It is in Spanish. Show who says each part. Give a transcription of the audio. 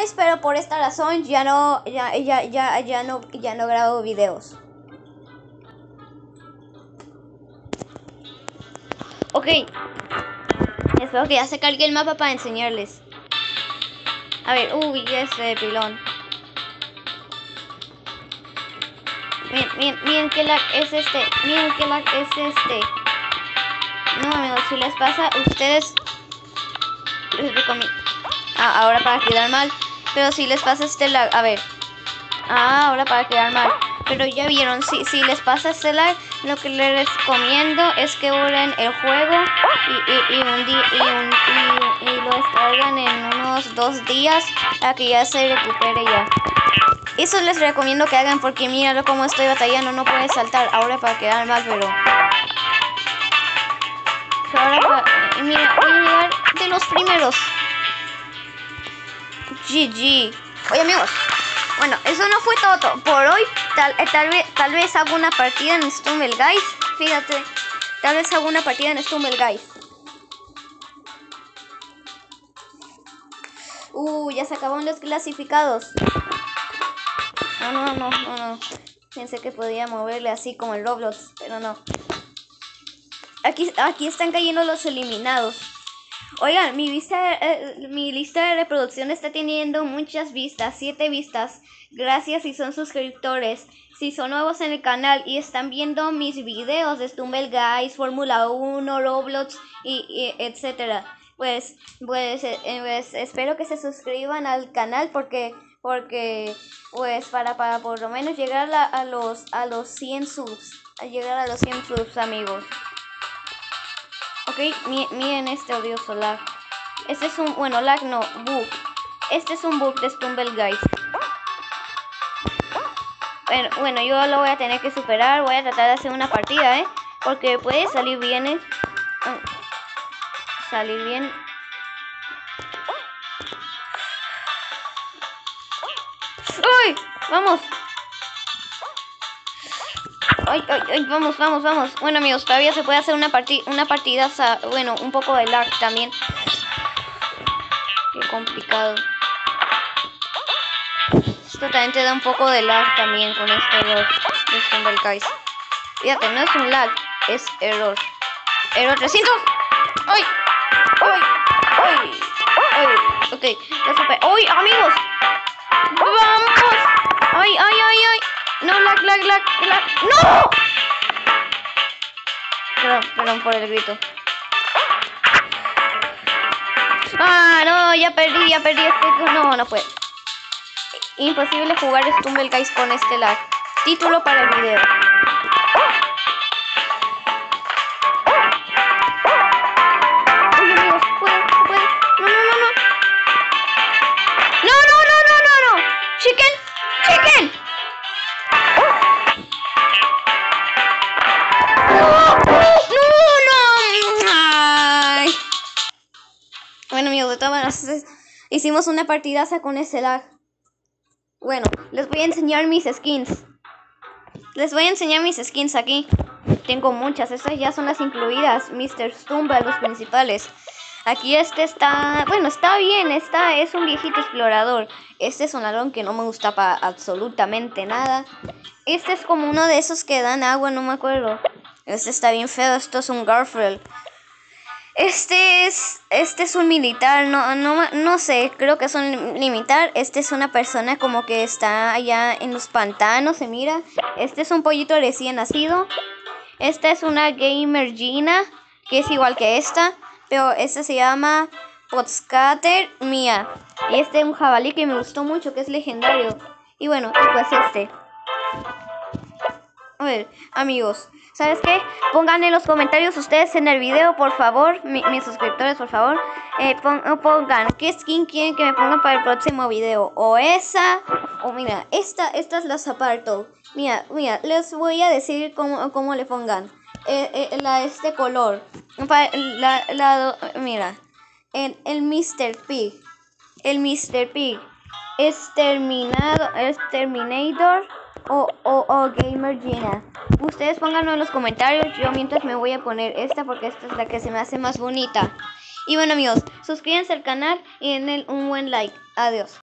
Speaker 1: vacaciones, pero por esta razón ya no grabo videos. Ok. Espero que ya se cargue el mapa para enseñarles. A ver, uy, ese pilón. Miren qué lag es este. Miren qué lag es este. No, amigos, si les pasa, ustedes les recomiendo. Ahora para quedar mal. Pero si les pasa este lag, a ver. Ahora para quedar mal. Pero ya vieron, si les pasa este lag, lo que les recomiendo es que borren el juego y lo descargan en unos 2 días para que ya se recupere ya. Eso les recomiendo que hagan porque míralo como estoy batallando, no puede saltar. Ahora para quedar mal, pero ahora mira, voy a llegar de los primeros. GG. Oye amigos, bueno, eso no fue todo por hoy. Tal vez hago una partida en Stumble Guys. Fíjate, tal vez hago una partida en Stumble Guys. Ya se acabaron los clasificados. No. Pensé que podía moverle así como el Roblox, pero no. Aquí están cayendo los eliminados. Oigan, mi lista de reproducción está teniendo muchas vistas, 7 vistas. Gracias si son suscriptores. Si son nuevos en el canal y están viendo mis videos de Stumble Guys, Fórmula 1, Roblox y etcétera. Pues espero que se suscriban al canal porque pues para por lo menos llegar a los 100 subs. Llegar a los 100 subs, amigos. Ok, miren este odioso lag. Este es un, bueno, lag no, bug. Este es un bug de Stumble Guys. Bueno, yo lo voy a tener que superar. Voy a tratar de hacer una partida, porque puede salir bien, salir bien. ¡Uy! ¡Vamos! ¡Ay! Vamos. Bueno, amigos, todavía se puede hacer una partida, bueno, un poco de lag también. Qué complicado. Esto también te da un poco de lag también con este error de Stumble Guys. Fíjate, no es un lag, es error. Error 300. ¡Ay! Ok, ya supe. ¡Ay, amigos! ¡Vamos! ¡Ay! No, lag. ¡No! Perdón por el grito. No, ya perdí no puede. Imposible jugar Stumble Guys con este lag. Título para el video. Oye amigos, se puede. No. Chicken. No. Ay. Bueno amigos, de todas maneras hicimos una partidaza con ese lag. Bueno, les voy a enseñar mis skins. Aquí. Tengo muchas, estas ya son las incluidas. Mr. Stumble, los principales. Aquí está, bueno, está bien, es un viejito explorador. Este es un ladrón que no me gusta para absolutamente nada. Este es como uno de esos que dan agua, no me acuerdo. Este está bien feo, esto es un Garfield. Este es un militar, no sé, creo que es un militar. Este es una persona como que está allá en los pantanos, se mira. Este es un pollito recién nacido. Esta es una gamer Gina, que es igual que esta, pero esta se llama Podscatter Mia. Y este es un jabalí que me gustó mucho, que es legendario. Y bueno, pues este. A ver, amigos, ¿sabes qué? Pongan en los comentarios ustedes en el video, por favor, mis suscriptores, por favor. Pongan qué skin quieren que me pongan para el próximo video. O esa, o mira, esta es la Zaparto. Mira, les voy a decir cómo le pongan. Este color. Mira, el Mr. Pig. El Mr. Pig. Es Terminator. O Gamer Gina. Ustedes pónganlo en los comentarios. Yo mientras me voy a poner esta porque esta es la que se me hace más bonita. Y bueno amigos, suscríbanse al canal y denle un buen like. Adiós.